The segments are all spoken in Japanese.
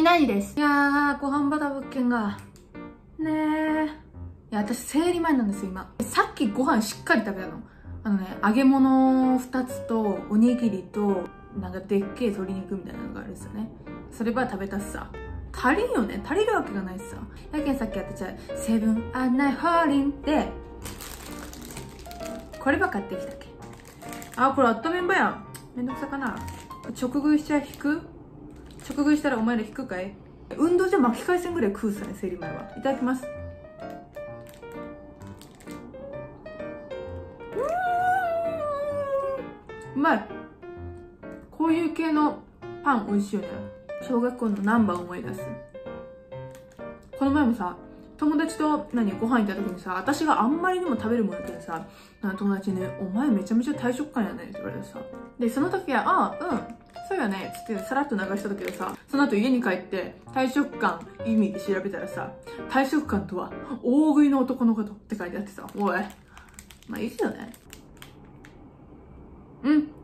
何です。いやー、ご飯バタ物件が。ねー。いや、私、生理前なんですよ、今。さっきご飯しっかり食べたの。揚げ物2つと、おにぎりと、なんかでっけえ鶏肉みたいなのがあるんですよね。それは食べたしさ。足りんよね。足りるわけがないしさ。やけんさっき私は、セブンアンナイホーリンで、これば買ってきたっけ。あ、これ温めんばやん。めんどくさかな。直食いしちゃ引く？直食いしたらお前ら引くかい？運動じゃ巻き返せんぐらい食うさね、生理前は。いただきます。うまい。こういう系のパン美味しいよね。小学校のナンバー思い出す。この前もさ、友達とご飯行った時にさ、私があんまりにも食べるもんやけどさ、友達にね、お前めちゃめちゃ大食感やねって言われてさ。で、その時は、そうやねつってさらっと流したんだけどさ、その後家に帰って大食感意味で調べたらさ、大食感とは大食いの男のことって書いてあってさ、おい、まあいいっすよね。違う。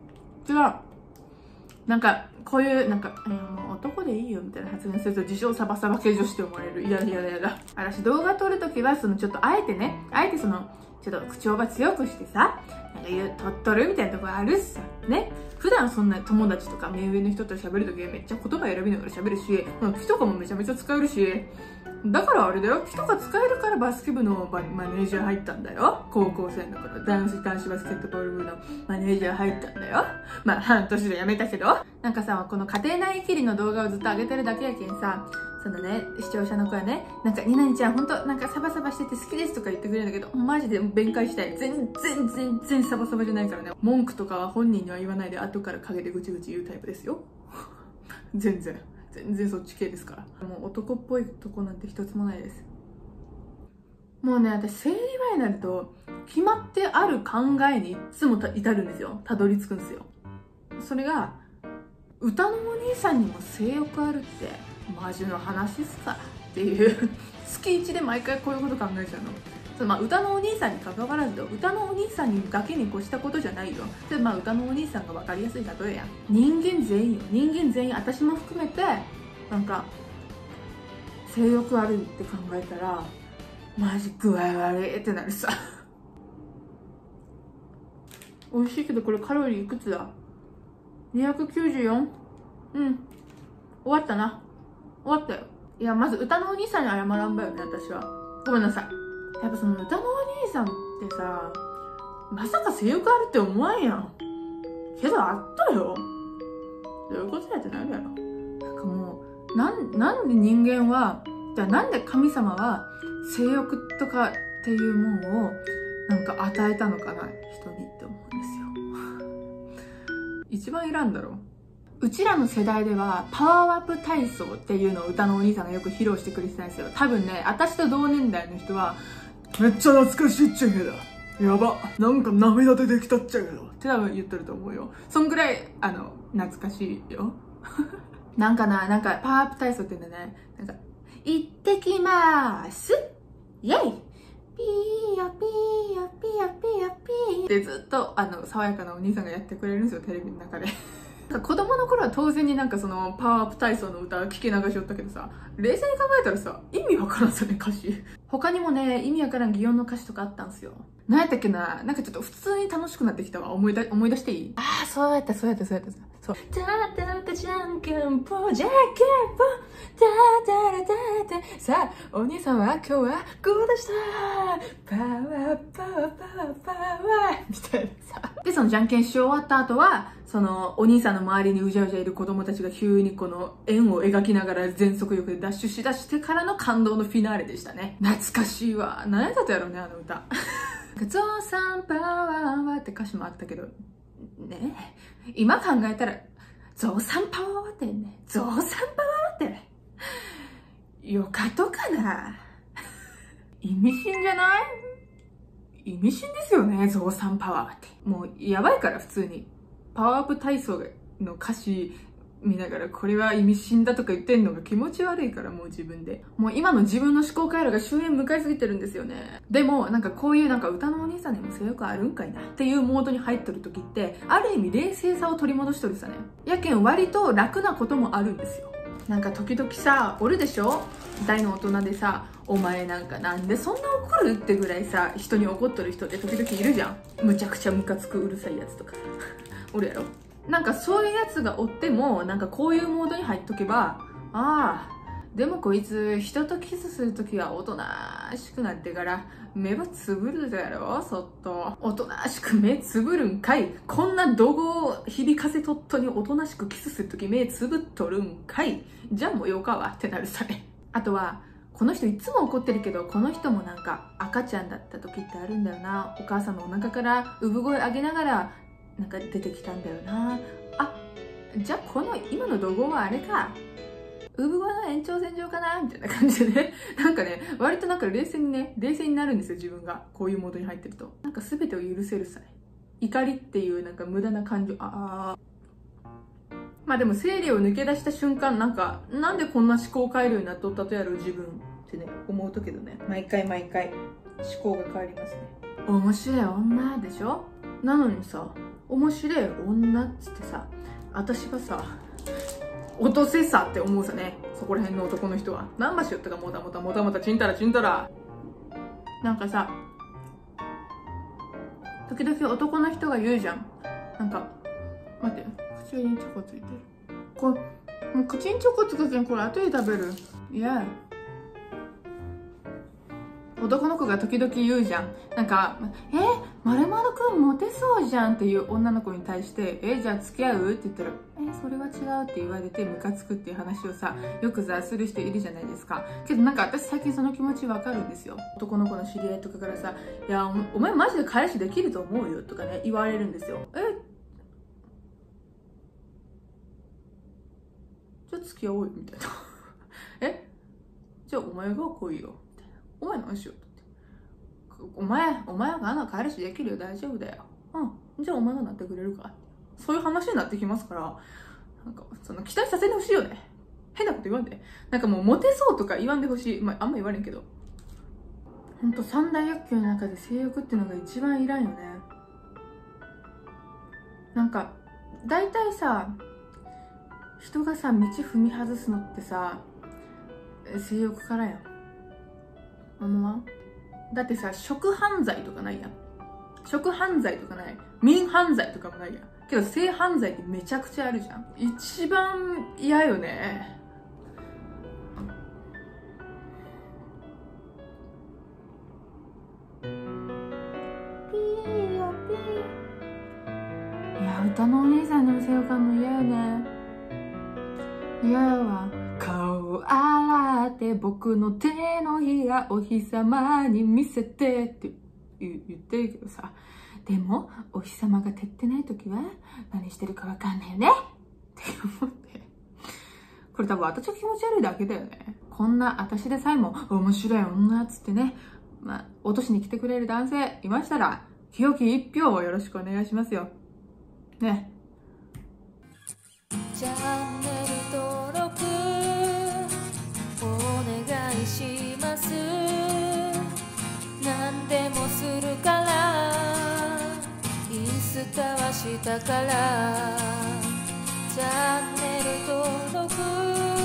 こういう、もう男でいいよみたいな発言すると自称サバサバ系女子って思われる。いやいやいやだ。私動画撮るときは、ちょっとあえてちょっと口調ば強くしてさ、撮るみたいなところあるっさ。ね。普段そんな友達とか目上の人と喋るときめっちゃ言葉選びながら喋るし、気とかもめちゃめちゃ使えるし、だからあれだよ。気とか使えるからバスケ部のマネージャー入ったんだよ。高校生の頃、男子バスケットボール部のマネージャー入ったんだよ。まあ、半年で辞めたけど。この家庭内切りの動画をずっと上げてるだけやけんさ、視聴者の子はね、になにちゃんほんと、サバサバしてて好きですとか言ってくれるんだけど、マジで弁解したい。全然サバサバじゃないからね。文句とかは本人には言わないで、後から陰でぐちぐち言うタイプですよ。全然そっち系ですから。もう男っぽいとこなんて一つもないです。もうね、私生理前になると、決まってある考えにいつも至るんですよ。たどり着くんですよ。それが、歌のお兄さんにも性欲あるって、マジの話っすかっていう月1で毎回こういうこと考えちゃうの。歌のお兄さんに関わらず、歌のお兄さんにだけに越したことじゃないよ。歌のお兄さんが分かりやすい例えやん。人間全員よ。人間全員、私も含めて性欲あるって考えたらマジ具合悪いってなるさ。美味しいけどこれカロリーいくつだ？ 294？ 終わったな。終わったよ。いや、まず歌のお兄さんに謝らんばよね、私は。ごめんなさい。やっぱ歌のお兄さんってさ、まさか性欲あるって思わんやん。けどあったよ。どういうことやってなるやろ。もう、なんで人間は、じゃあなんで神様は性欲とかっていうもんを与えたのかな、人にって思うんですよ。一番いらんだろ。うちらの世代ではパワーアップ体操っていうのを歌のお兄さんがよく披露してくれてたんですよ。多分ね、私と同年代の人はめっちゃ懐かしいっちゃけど、やば、涙出てきたっちゃけどって多分言ってると思うよ。そんぐらい懐かしいよ。パワーアップ体操って言うんだね。行ってきまーすイェイピーヤピーヤピーヤピーヤピーってずっと爽やかなお兄さんがやってくれるんですよ、テレビの中で。子供の頃は当然にパワーアップ体操の歌聞き流しよったけどさ、冷静に考えたらさ、意味わからんさね、歌詞。他にもね、意味わからん擬音の歌詞とかあったんすよ。何やったっけな、ちょっと普通に楽しくなってきたわ。思い出していい？ああ、そうやった。そう。たたじゃんけんぽ、じゃんけんぽ、さあ、お兄さんは今日はこうでした。パワーみたいなさ。で、そのじゃんけんし終わった後は、お兄さんの周りにうじゃうじゃいる子供たちが急にこの円を描きながら全速力でダッシュしだしてからの感動のフィナーレでしたね。懐かしいわ。何やったとやろうね、あの歌。ゾウさんパワーはって歌詞もあったけど、ね、今考えたら、ゾウさんパワーってね、ゾウさんパワーって、よかとかな。意味深じゃない？意味深ですよね、ゾウさんパワーって。もうやばいから普通に。パワーアップ体操の歌詞見ながらこれは意味深だとか言ってんのが気持ち悪いから、もう自分で。もう今の自分の思考回路が終焉迎えすぎてるんですよね。でもこういう歌のお兄さんにも性欲あるんかいなっていうモードに入ってる時って、ある意味冷静さを取り戻しとるさね。やけん割と楽なこともあるんですよ。 なんか時々さおるでしょ、大の大人でさ、お前なんかなんでそんな怒るってぐらいさ人に怒っとる人って時々いるじゃん。むちゃくちゃムカつくうるさいやつとかおるやろ。なんかそういうやつがおっても、なんかこういうモードに入っとけば、ああでもこいつ人とキスするときはおとなしくなってから目はつぶるだろ、そっとおとなしく目つぶるんかい、こんな怒号を響かせとっとにおとなしくキスするとき目つぶっとるんかい、じゃあもうよかわってなるさね。あとはこの人いつも怒ってるけど、この人もなんか赤ちゃんだった時ってあるんだよな。お母さんのお腹から産声上げながらなんか出てきたんだよな。あ、じゃあこの今の怒号はあれか、産声の延長線上かなみたいな感じでねなんかね、割となんか冷静になるんですよ、自分がこういうモードに入ってると。なんか全てを許せるさ、怒りっていうなんか無駄な感情、まあでも生理を抜け出した瞬間、なんかなんでこんな思考回路になっとったとやろう自分ってね思うとけどね、毎回思考が変わりますね。面白い女でしょ。なのにさ、面白い女っつってさ、私はさ落とせさって思うさね、そこら辺の男の人は。何ばしよったか、もたもたちんたらなんかさ、時々男の人が言うじゃん。なんか待って、口にチョコついてる。これもう口にチョコつけてん、これ後で食べる。いや、男の子が時々言うじゃん。なんか〇〇くんモテそうじゃんっていう女の子に対してじゃあ付き合うって言ったらそれは違うって言われてムカつくっていう話をさ、よくする人いるじゃないですか。けどなんか私最近その気持ちわかるんですよ。男の子の知り合いとかからさ、いやお前マジで彼氏できると思うよとかね言われるんですよ。じゃあ付き合おうよみたいなじゃあお前が来いよみたいな。お前何しようってお前が彼氏できるよ、大丈夫だよ、じゃあお前がなってくれるか、そういう話になってきますから、なんかその期待させてほしいよね。変なこと言わんで、なんかもうモテそうとか言わんでほしい。あんま言われんけど、ほんと三大欲求の中で性欲っていうのが一番いらんよね。なんか大体さ、人がさ道踏み外すのってさ性欲からやん。だってさ、食犯罪とかないやん。食犯罪とかない、民犯罪とかもないやん。けど性犯罪ってめちゃくちゃあるじゃん。一番嫌よね。いや、歌のお兄さんの性欲あんの嫌よね。嫌やわ。顔を洗って僕の手のひらお日様に見せてって言ってるけどさ、でもお日様が照ってない時は何してるかわかんないよねって思って、これ多分私が気持ち悪いだけだよね。こんな私でさえも面白い女っつってね、落としに来てくれる男性いましたら清き一票をよろしくお願いしますよね。 チャンネル登録お願いします。何でもするからインスタはしたからチャンネル登録